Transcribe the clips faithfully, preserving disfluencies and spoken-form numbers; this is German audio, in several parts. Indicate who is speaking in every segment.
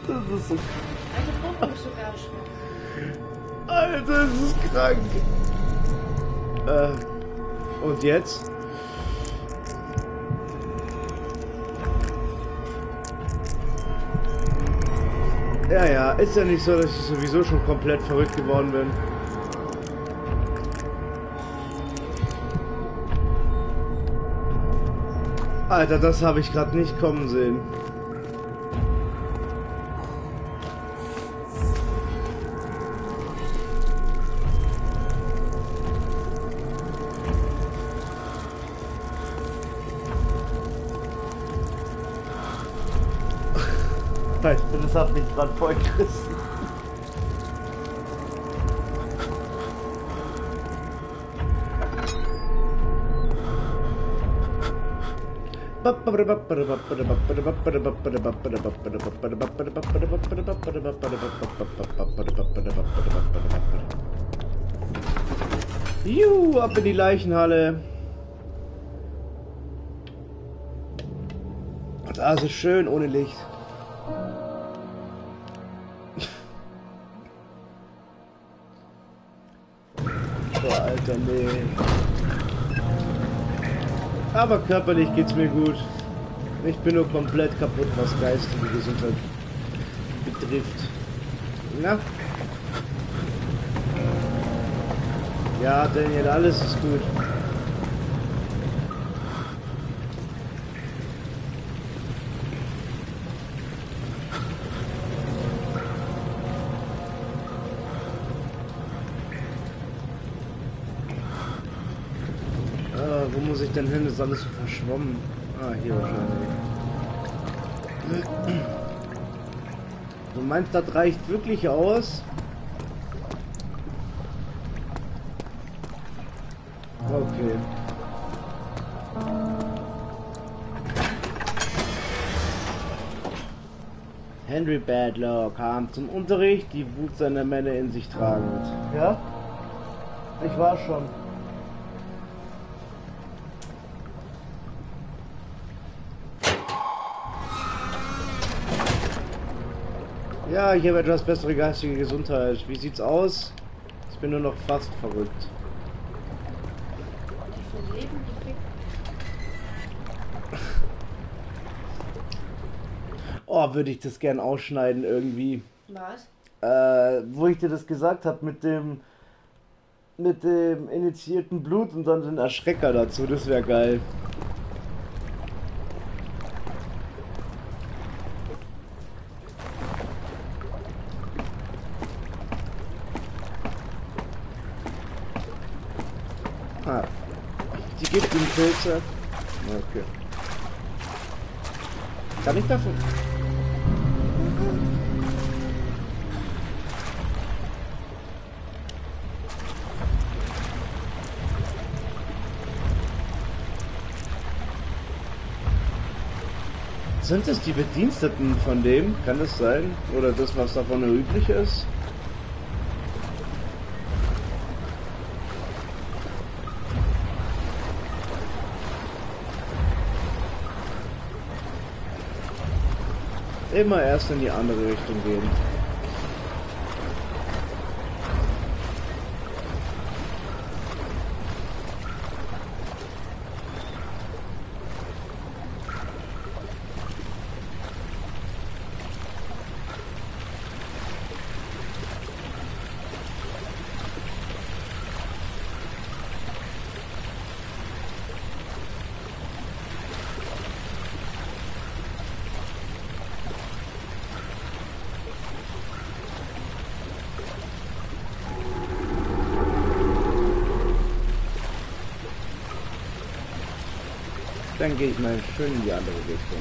Speaker 1: Das ist so.
Speaker 2: Alte Puppe ist sogar schon.
Speaker 1: Alter, das ist krank. Äh, und jetzt? Ja, ja, ist ja nicht so, dass ich sowieso schon komplett verrückt geworden bin. Alter, das habe ich gerade nicht kommen sehen. Das hat mich gerade voll gerissen. Juhu, ab in die Leichenhalle. Da ist es schön ohne Licht. Oh, Alter, nee. Aber körperlich geht's mir gut. Ich bin nur komplett kaputt, was geistige Gesundheit betrifft. Na? Ja, Daniel, alles ist gut. Ah, wo muss ich denn hin? Ist alles so verschwommen. Ah, hier wahrscheinlich. Du meinst, das reicht wirklich aus? Okay. Henry Badlaw kam zum Unterricht, die Wut seiner Männer in sich tragend. Ja? Ich war schon. Ja, ich habe etwas bessere geistige Gesundheit. Wie sieht's aus? Ich bin nur noch fast verrückt. Oh, würde ich das gern ausschneiden irgendwie.
Speaker 2: Was?
Speaker 1: Äh, wo ich dir das gesagt habe mit dem mit dem initiierten Blut und dann den Erschrecker dazu, das wäre geil. Ah, die gibt ihm Pilze. Okay. Kann ich davon? Sind es die Bediensteten von dem? Kann das sein? Oder das, was davon üblich ist? Immer erst in die andere Richtung gehen. Dann gehe ich mal schön in die andere Richtung.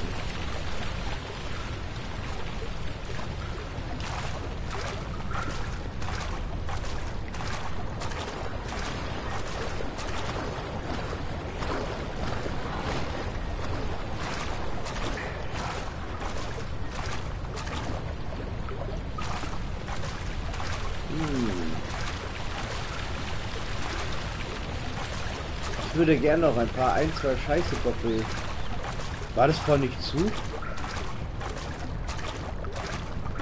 Speaker 1: Ich würde gerne noch ein paar, ein, zwei Scheiße Doppel. War das vorhin nicht zu?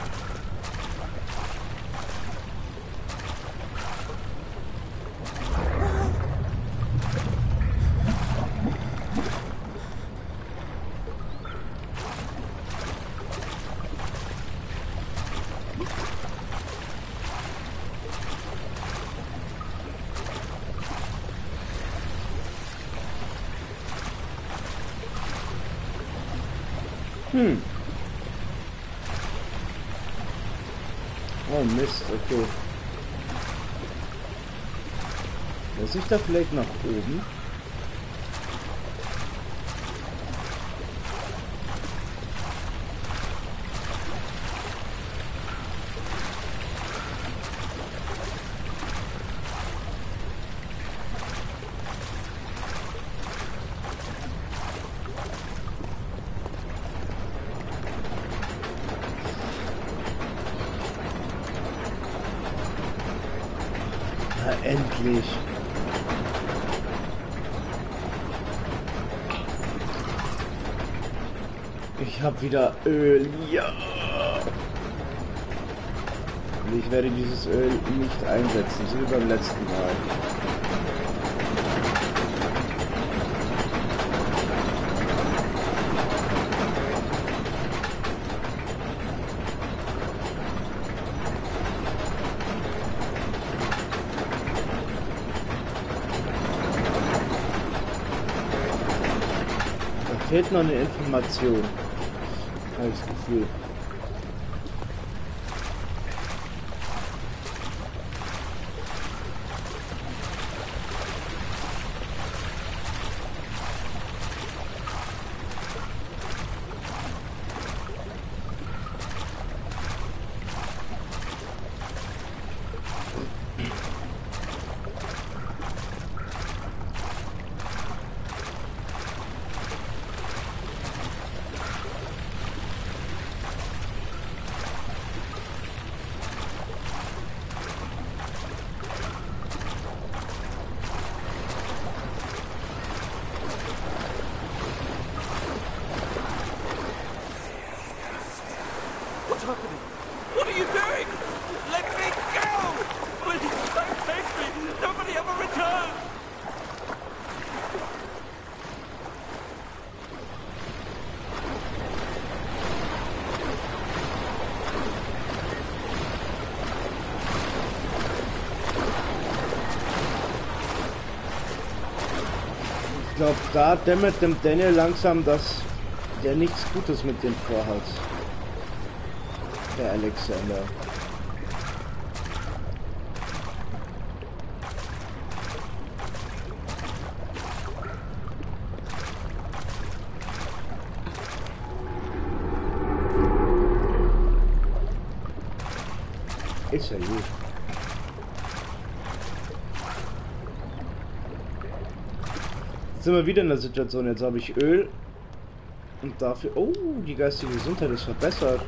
Speaker 1: Hm. Oh Mist, okay. Muss ich da vielleicht nach oben? Na, endlich. Ich habe wieder Öl. Ja. Und ich werde dieses Öl nicht einsetzen, so wie beim letzten Mal. Da fehlt noch eine Information. Habe ich das Gefühl.
Speaker 3: What's happening? What are you doing? Let me go! Please, don't take me! Nobody ever returns!
Speaker 1: Ich glaube, da dämmert dem Daniel langsam, dass der nichts Gutes mit dem vorhat. Der Alexander. Ist ja gut. Jetzt sind wir wieder in der Situation. Jetzt habe ich Öl. Und dafür... Oh, die geistige Gesundheit ist verbessert.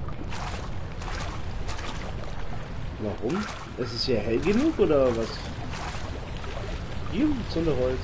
Speaker 1: Warum? Ist es hier hell genug oder was? Hier, Zunderholz.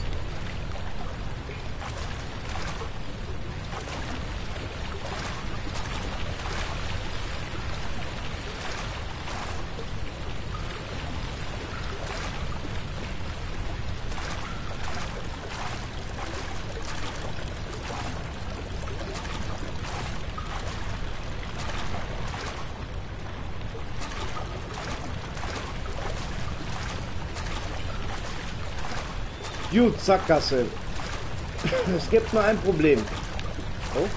Speaker 1: Gut, Sackgasse. Es gibt nur ein Problem. Oh.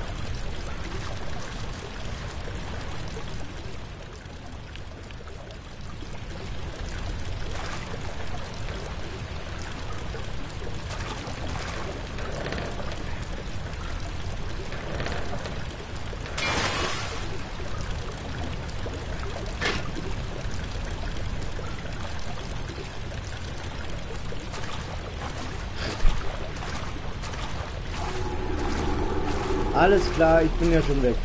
Speaker 1: Alles klar, ich bin ja schon weg.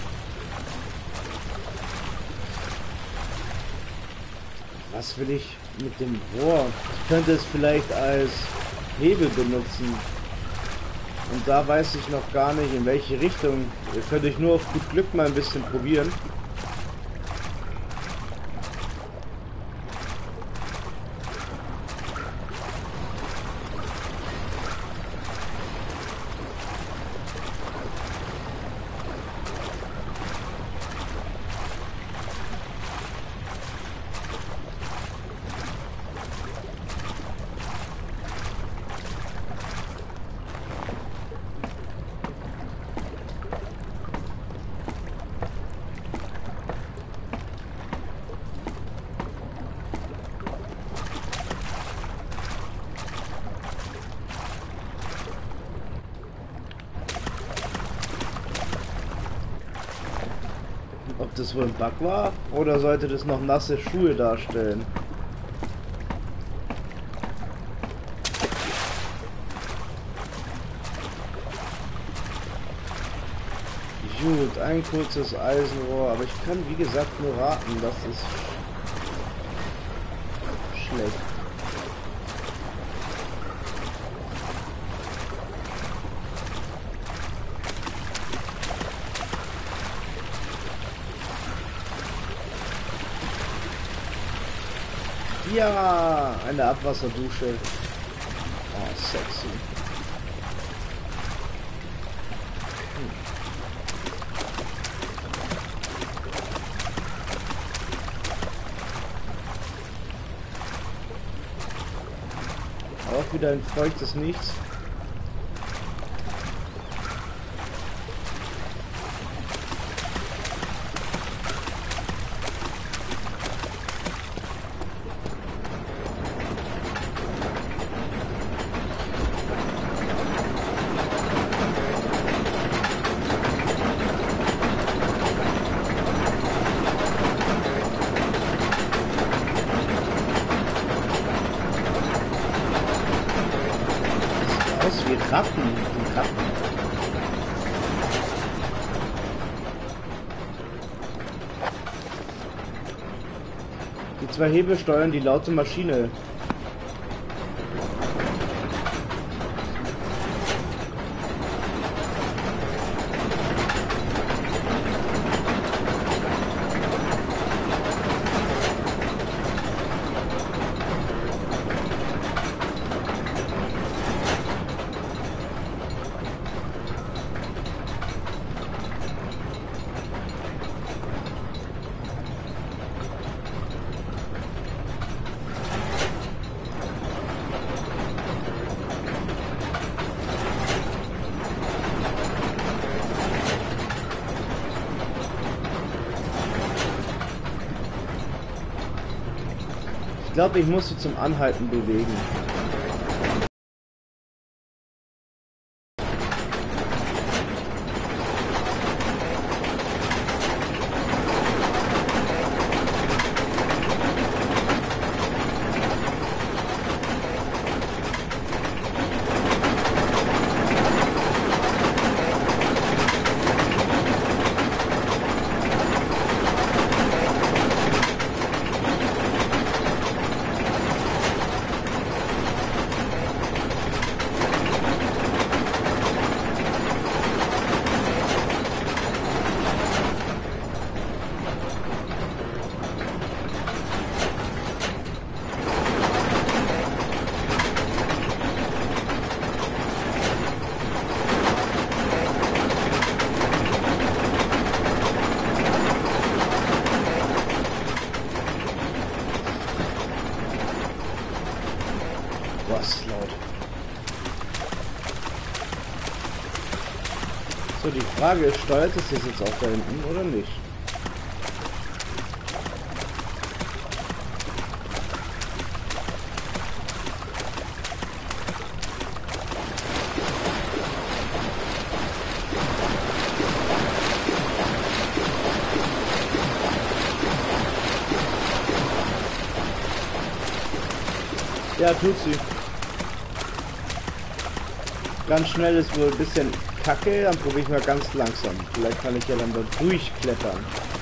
Speaker 1: Was will ich mit dem Rohr? Ich könnte es vielleicht als Hebel benutzen. Und da weiß ich noch gar nicht, in welche Richtung. Ihr könnt euch nur auf gut Glück mal ein bisschen probieren. ob das wohl ein Bug war oder sollte das noch nasse Schuhe darstellen? Gut, ein kurzes Eisenrohr, aber ich kann wie gesagt nur raten, das ist schlecht. Ja, eine Abwasserdusche. Oh, sexy. Auch wieder ein feuchtes Nichts. Wie Ratten, die Ratten. Die zwei Hebel steuern die laute Maschine. Ich glaube, ich muss sie zum Anhalten bewegen. Was laut. So, die Frage ist, steuert es das jetzt auch da hinten oder nicht? Ja, tut sie. Ganz schnell ist wohl ein bisschen kacke, dann probiere ich mal ganz langsam. Vielleicht kann ich ja dann da durchklettern.